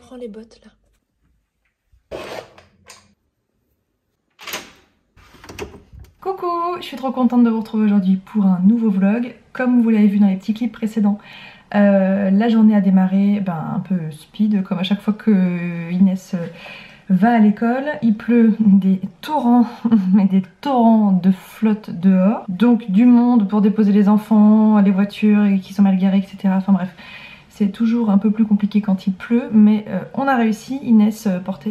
prends les bottes là. Coucou, je suis trop contente de vous retrouver aujourd'hui pour un nouveau vlog. Comme vous l'avez vu dans les petits clips précédents, la journée a démarré un peu speed, comme à chaque fois que Inès va à l'école. Il pleut des torrents, mais des torrents de flotte dehors. Donc du monde pour déposer les enfants, les voitures qui sont mal garées, etc. Enfin bref, c'est toujours un peu plus compliqué quand il pleut, mais on a réussi. Inès portait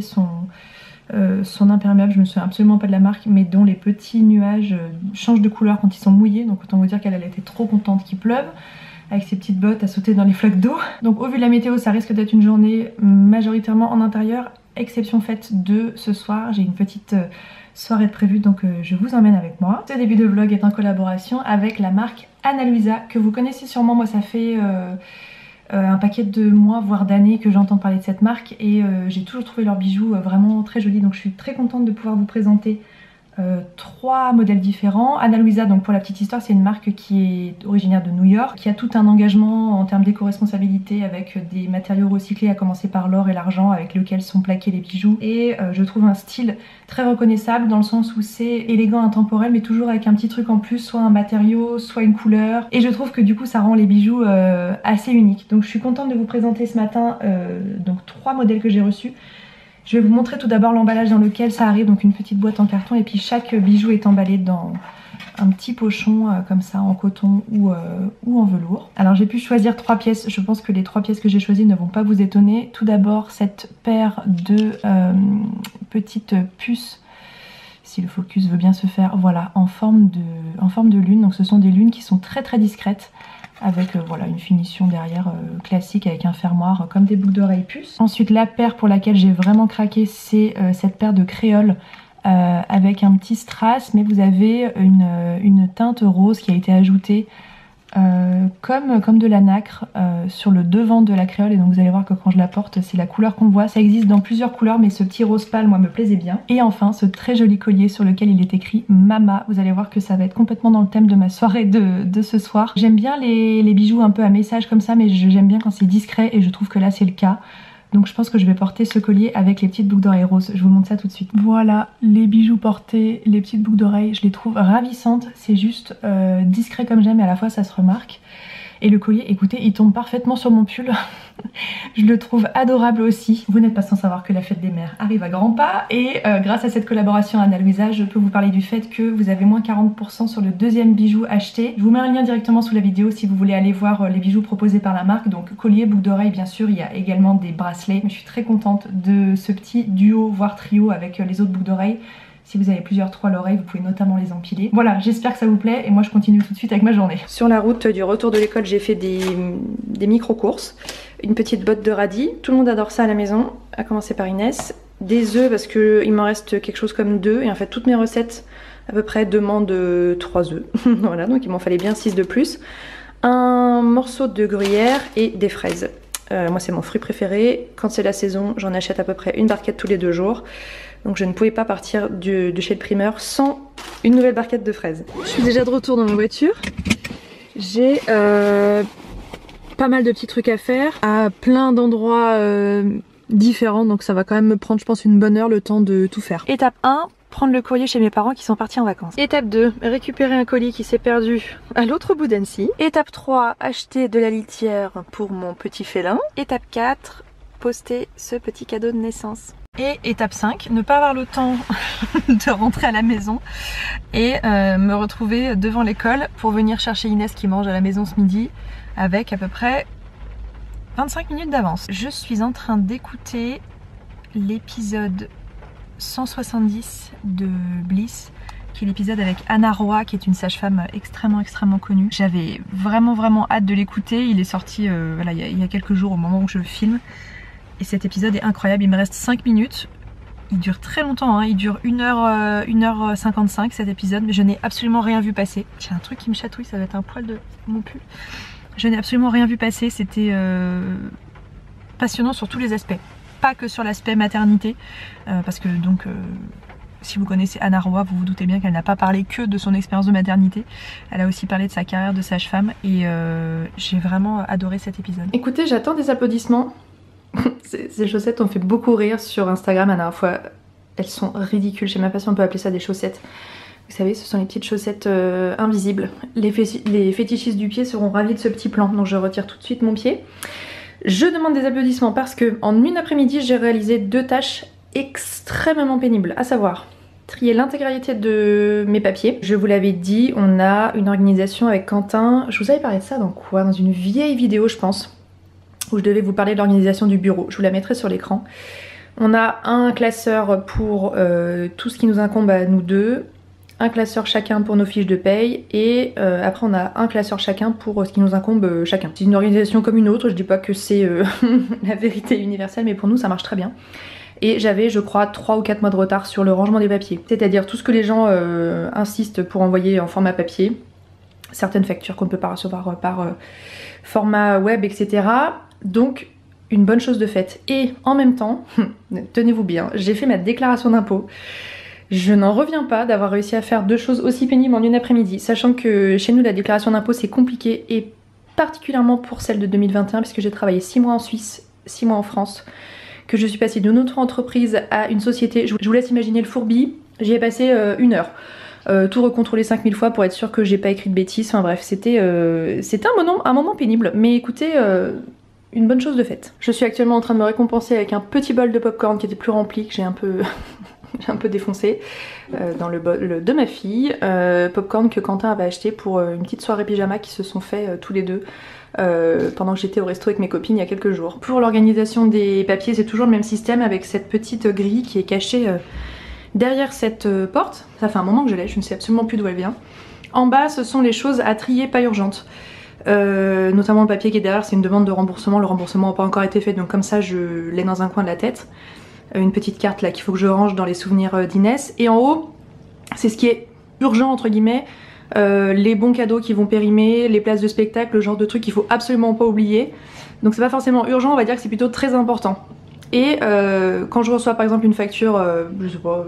son imperméable, je me souviens absolument pas de la marque, mais dont les petits nuages changent de couleur quand ils sont mouillés. Donc autant vous dire qu'elle était trop contente qu'il pleuve, avec ses petites bottes à sauter dans les flaques d'eau. Donc au vu de la météo, ça risque d'être une journée majoritairement en intérieur, exception faite de ce soir. J'ai une petite soirée de prévue, donc je vous emmène avec moi. Ce début de vlog est en collaboration avec la marque Ana Luisa, que vous connaissez sûrement. Moi ça fait un paquet de mois voire d'années que j'entends parler de cette marque, et j'ai toujours trouvé leurs bijoux vraiment très jolis, donc je suis très contente de pouvoir vous présenter 3 modèles différents. Ana Luisa, donc pour la petite histoire, c'est une marque qui est originaire de New York, qui a tout un engagement en termes d'éco-responsabilité avec des matériaux recyclés, à commencer par l'or et l'argent avec lesquels sont plaqués les bijoux, et je trouve un style très reconnaissable dans le sens où c'est élégant, intemporel, mais toujours avec un petit truc en plus, soit un matériau, soit une couleur, et je trouve que du coup ça rend les bijoux assez uniques. Donc je suis contente de vous présenter ce matin donc 3 modèles que j'ai reçus. Je vais vous montrer tout d'abord l'emballage dans lequel ça arrive, donc une petite boîte en carton, et puis chaque bijou est emballé dans un petit pochon comme ça, en coton ou en velours. Alors j'ai pu choisir 3 pièces, je pense que les 3 pièces que j'ai choisies ne vont pas vous étonner. Tout d'abord cette paire de petites puces, si le focus veut bien se faire, voilà, en forme de lune. Donc ce sont des lunes qui sont très très discrètes, avec voilà, une finition derrière classique avec un fermoir comme des boucles d'oreilles puces. Ensuite la paire pour laquelle j'ai vraiment craqué, c'est cette paire de créoles avec un petit strass, mais vous avez une teinte rose qui a été ajoutée comme de la nacre sur le devant de la créole, et donc vous allez voir que quand je la porte, c'est la couleur qu'on voit. Ça existe dans plusieurs couleurs, mais ce petit rose pâle moi me plaisait bien. Et enfin ce très joli collier sur lequel il est écrit Mama. Vous allez voir que ça va être complètement dans le thème de ma soirée de ce soir. J'aime bien les bijoux un peu à message comme ça, mais j'aime bien quand c'est discret, et je trouve que là c'est le cas. Donc je pense que je vais porter ce collier avec les petites boucles d'oreilles roses. Je vous montre ça tout de suite. Voilà les bijoux portés, les petites boucles d'oreilles. Je les trouve ravissantes. C'est juste discret comme j'aime, et à la fois ça se remarque. Et le collier, écoutez, il tombe parfaitement sur mon pull. Je le trouve adorable aussi. Vous n'êtes pas sans savoir que la fête des mères arrive à grands pas, et grâce à cette collaboration Ana Luisa, je peux vous parler du fait que vous avez moins 40% sur le deuxième bijou acheté. Je vous mets un lien directement sous la vidéo si vous voulez aller voir les bijoux proposés par la marque. Donc collier, boucle d'oreille, bien sûr, il y a également des bracelets. Mais je suis très contente de ce petit duo, voire trio avec les autres boucles d'oreilles. Si vous avez plusieurs trous à l'oreille, vous pouvez notamment les empiler. Voilà, j'espère que ça vous plaît, et moi je continue tout de suite avec ma journée. Sur la route du retour de l'école, j'ai fait des micro-courses. Une petite botte de radis, tout le monde adore ça à la maison, à commencer par Inès. Des œufs, parce qu'il m'en reste quelque chose comme 2, et en fait toutes mes recettes à peu près demandent 3 œufs. Voilà, donc il m'en fallait bien 6 de plus. Un morceau de gruyère et des fraises. Moi c'est mon fruit préféré, quand c'est la saison j'en achète à peu près une barquette tous les 2 jours. Donc je ne pouvais pas partir de chez le primeur sans une nouvelle barquette de fraises. Je suis déjà de retour dans ma voiture. J'ai pas mal de petits trucs à faire à plein d'endroits différents, donc ça va quand même me prendre je pense une bonne heure le temps de tout faire. Étape 1, prendre le courrier chez mes parents qui sont partis en vacances. Étape 2, récupérer un colis qui s'est perdu à l'autre bout d'Annecy. Étape 3, acheter de la litière pour mon petit félin. Étape 4, poster ce petit cadeau de naissance. Et étape 5, ne pas avoir le temps de rentrer à la maison et me retrouver devant l'école pour venir chercher Inès qui mange à la maison ce midi avec à peu près 25 minutes d'avance. Je suis en train d'écouter l'épisode 170 de Bliss, qui est l'épisode avec Anna Roy, qui est une sage-femme extrêmement connue. J'avais vraiment hâte de l'écouter. Il est sorti voilà, il y a quelques jours au moment où je le filme. Et cet épisode est incroyable. Il me reste 5 minutes. Il dure très longtemps, hein. Il dure 1h55 cet épisode, mais je n'ai absolument rien vu passer. J'ai un truc qui me chatouille, ça va être un poil de mon pull. Je n'ai absolument rien vu passer. C'était passionnant sur tous les aspects. Pas que sur l'aspect maternité, parce que donc si vous connaissez Anna Roy, vous vous doutez bien qu'elle n'a pas parlé que de son expérience de maternité. Elle a aussi parlé de sa carrière de sage-femme, et j'ai vraiment adoré cet épisode. Écoutez, j'attends des applaudissements. Ces chaussettes ont fait beaucoup rire sur Instagram la dernière fois. Elles sont ridicules, je sais même pas si on peut appeler ça des chaussettes. Vous savez, ce sont les petites chaussettes invisibles. Les fétichistes du pied seront ravis de ce petit plan, donc je retire tout de suite mon pied. Je demande des applaudissements parce que en une après-midi, j'ai réalisé 2 tâches extrêmement pénibles, à savoir trier l'intégralité de mes papiers. Je vous l'avais dit, on a une organisation avec Quentin. Je vous avais parlé de ça dans quoi? Dans une vieille vidéo, je pense, où je devais vous parler de l'organisation du bureau. Je vous la mettrai sur l'écran. On a un classeur pour tout ce qui nous incombe à nous deux, un classeur chacun pour nos fiches de paye, et après on a un classeur chacun pour ce qui nous incombe chacun. C'est une organisation comme une autre, je dis pas que c'est la vérité universelle, mais pour nous ça marche très bien. Et j'avais, je crois, 3 ou 4 mois de retard sur le rangement des papiers. C'est-à-dire tout ce que les gens insistent pour envoyer en format papier, certaines factures qu'on ne peut pas recevoir par format web, etc. Donc, une bonne chose de faite. Et en même temps, tenez-vous bien, j'ai fait ma déclaration d'impôt. Je n'en reviens pas d'avoir réussi à faire 2 choses aussi pénibles en une après-midi, sachant que chez nous, la déclaration d'impôt, c'est compliqué, et particulièrement pour celle de 2021, puisque j'ai travaillé 6 mois en Suisse, 6 mois en France, que je suis passée d'une autre entreprise à une société. Je vous laisse imaginer le fourbi, j'y ai passé 1 heure. Tout recontrôler 5000 fois pour être sûr que j'ai pas écrit de bêtises. Enfin bref, c'était un moment pénible, mais écoutez, une bonne chose de faite. Je suis actuellement en train de me récompenser avec un petit bol de popcorn qui était plus rempli, que j'ai un peu j'ai un peu défoncé dans le bol de ma fille. Popcorn que Quentin avait acheté pour une petite soirée pyjama qui se sont fait tous les deux pendant que j'étais au resto avec mes copines il y a quelques jours. Pour l'organisation des papiers, c'est toujours le même système avec cette petite grille qui est cachée derrière cette porte. Ça fait un moment que je l'ai, je ne sais absolument plus d'où elle vient. En bas, ce sont les choses à trier pas urgentes. Notamment le papier qui est derrière, c'est une demande de remboursement. Le remboursement n'a pas encore été fait, donc comme ça je l'ai dans un coin de la tête. Une petite carte là qu'il faut que je range dans les souvenirs d'Inès. Et en haut, c'est ce qui est urgent entre guillemets, les bons cadeaux qui vont périmer, les places de spectacle, le genre de truc qu'il faut absolument pas oublier. Donc c'est pas forcément urgent, on va dire que c'est plutôt très important. Et quand je reçois par exemple une facture, je sais pas,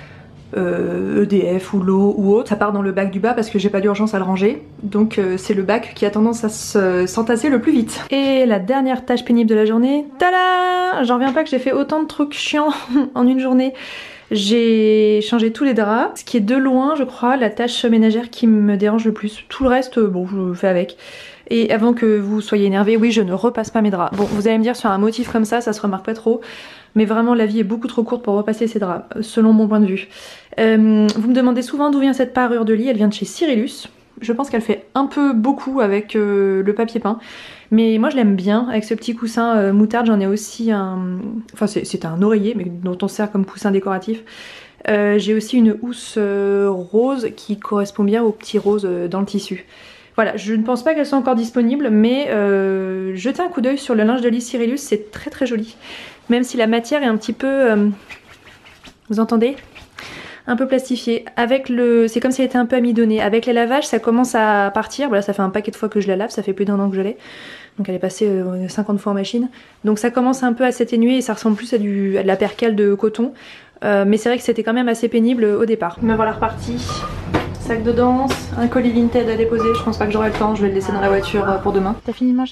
EDF ou l'eau ou autre, ça part dans le bac du bas parce que j'ai pas d'urgence à le ranger. Donc c'est le bac qui a tendance à s'entasser le plus vite. Et la dernière tâche pénible de la journée, tada! J'en reviens pas que j'ai fait autant de trucs chiants en une journée. J'ai changé tous les draps, ce qui est de loin, je crois, la tâche ménagère qui me dérange le plus. Tout le reste, bon, je le fais avec. Et avant que vous soyez énervés, oui, je ne repasse pas mes draps. Bon, vous allez me dire, sur un motif comme ça se remarque pas trop. Mais vraiment, la vie est beaucoup trop courte pour repasser ces draps, selon mon point de vue. Vous me demandez souvent d'où vient cette parure de lit. Elle vient de chez Cyrillus. Je pense qu'elle fait un peu beaucoup avec le papier peint. Mais moi je l'aime bien, avec ce petit coussin moutarde. J'en ai aussi un... Enfin c'est un oreiller, mais dont on sert comme coussin décoratif. J'ai aussi une housse rose qui correspond bien au petit rose dans le tissu. Voilà, je ne pense pas qu'elles soient encore disponibles, mais jetez un coup d'œil sur le linge de lit Cyrillus, c'est très très joli. Même si la matière est un petit peu... vous entendez ? Un peu plastifié. Avec le, c'est comme si elle était un peu amidonnée. Avec les lavages, ça commence à partir. Voilà, ça fait un paquet de fois que je la lave, ça fait plus d'1 an que je l'ai. Donc elle est passée 50 fois en machine. Donc ça commence un peu à s'atténuer et ça ressemble plus à de la percale de coton. Mais c'est vrai que c'était quand même assez pénible au départ. Me voilà repartie. Sac de danse, un colis Vinted à déposer. Je pense pas que j'aurai le temps, je vais le laisser dans la voiture pour demain. T'as fini de manger ?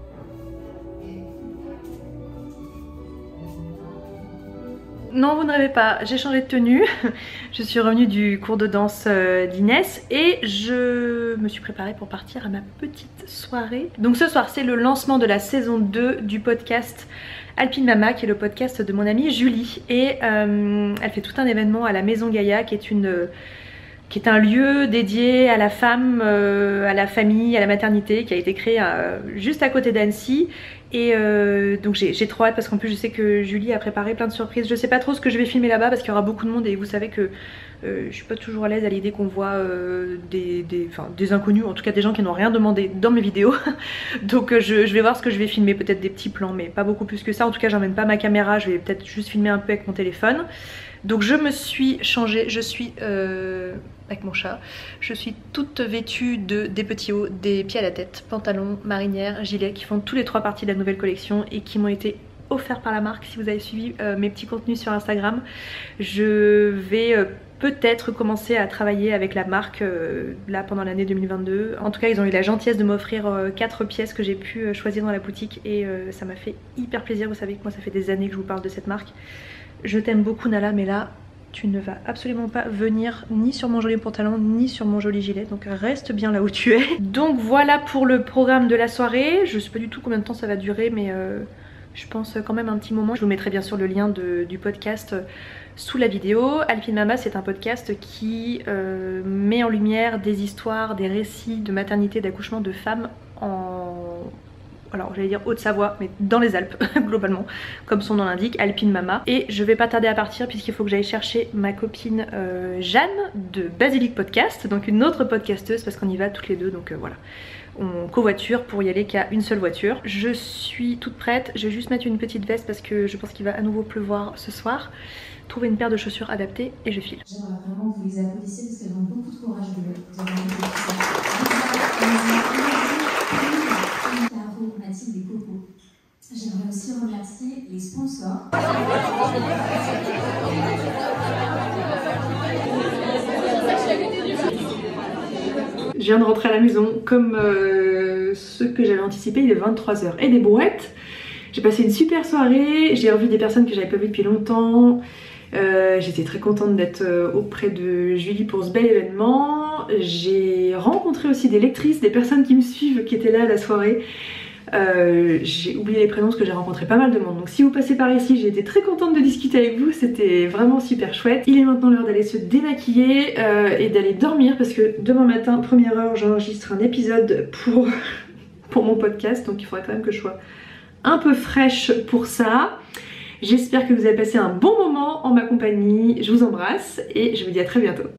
Non, vous ne rêvez pas, j'ai changé de tenue. Je suis revenue du cours de danse d'Inès et je me suis préparée pour partir à ma petite soirée. Donc ce soir, c'est le lancement de la saison 2 du podcast Alpine Mama, qui est le podcast de mon amie Julie. Et elle fait tout un événement à la Maison Gaïa, qui est un lieu dédié à la femme, à la famille, à la maternité, qui a été créé juste à côté d'Annecy. Et donc j'ai trop hâte parce qu'en plus je sais que Julie a préparé plein de surprises. Je sais pas trop ce que je vais filmer là-bas parce qu'il y aura beaucoup de monde et vous savez que je suis pas toujours à l'aise à l'idée qu'on voit des inconnus, en tout cas des gens qui n'ont rien demandé dans mes vidéos. Donc je vais voir ce que je vais filmer, peut-être des petits plans mais pas beaucoup plus que ça. En tout cas j'emmène pas ma caméra, je vais peut-être juste filmer un peu avec mon téléphone. Donc je me suis changée, je suis avec mon chat, je suis toute vêtue des petits hauts, des pieds à la tête, pantalon, marinière, gilet, qui font tous les 3 parties de la nouvelle collection et qui m'ont été offert par la marque. Si vous avez suivi mes petits contenus sur Instagram, je vais peut-être commencer à travailler avec la marque là pendant l'année 2022. En tout cas ils ont eu la gentillesse de m'offrir 4 pièces que j'ai pu choisir dans la boutique et ça m'a fait hyper plaisir. Vous savez que moi ça fait des années que je vous parle de cette marque. Je t'aime beaucoup Nala, mais là tu ne vas absolument pas venir ni sur mon joli pantalon ni sur mon joli gilet, donc reste bien là où tu es. Donc voilà pour le programme de la soirée. Je sais pas du tout combien de temps ça va durer, mais je pense quand même un petit moment. Je vous mettrai bien sûr le lien du podcast sous la vidéo. Alpine Mama, c'est un podcast qui met en lumière des histoires, des récits de maternité, d'accouchement de femmes alors j'allais dire Haute-Savoie, mais dans les Alpes globalement, comme son nom l'indique, Alpine Mama. Et je vais pas tarder à partir puisqu'il faut que j'aille chercher ma copine Jeanne de Basilic Podcast, donc une autre podcasteuse, parce qu'on y va toutes les deux, donc voilà. On covoiture pour y aller qu'à une seule voiture. Je suis toute prête, je vais juste mettre une petite veste parce que je pense qu'il va à nouveau pleuvoir ce soir. Trouver une paire de chaussures adaptées et je file. J'aimerais vraiment que vous les applaudissiez parce qu'elles ont beaucoup de courage de vous avoir Mathilde et Coco. J'aimerais aussi remercier les sponsors. Je viens de rentrer à la maison comme ce que j'avais anticipé, il est 23 h et des brouettes. J'ai passé une super soirée, j'ai revu des personnes que j'avais pas vues depuis longtemps. J'étais très contente d'être auprès de Julie pour ce bel événement. J'ai rencontré aussi des lectrices, des personnes qui me suivent qui étaient là à la soirée. J'ai oublié les prénoms parce que j'ai rencontré pas mal de monde, donc si vous passez par ici, j'ai été très contente de discuter avec vous, c'était vraiment super chouette. Il est maintenant l'heure d'aller se démaquiller et d'aller dormir parce que demain matin, première heure, j'enregistre un épisode pour mon podcast, donc il faudrait quand même que je sois un peu fraîche pour ça. J'espère que vous avez passé un bon moment en ma compagnie, je vous embrasse et je vous dis à très bientôt.